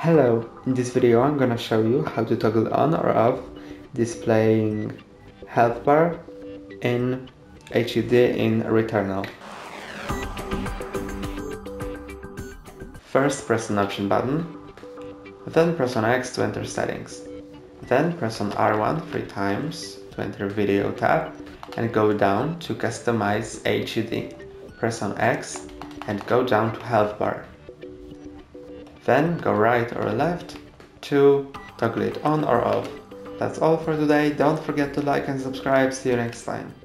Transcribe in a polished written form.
Hello, in this video I'm gonna show you how to toggle on or off displaying health bar in HUD in Returnal. First press on option button, then press on X to enter settings. Then press on R1 3 times to enter video tab and go down to customize HUD. Press on X and go down to health bar. Then go right or left to toggle it on or off. That's all for today. Don't forget to like and subscribe. See you next time.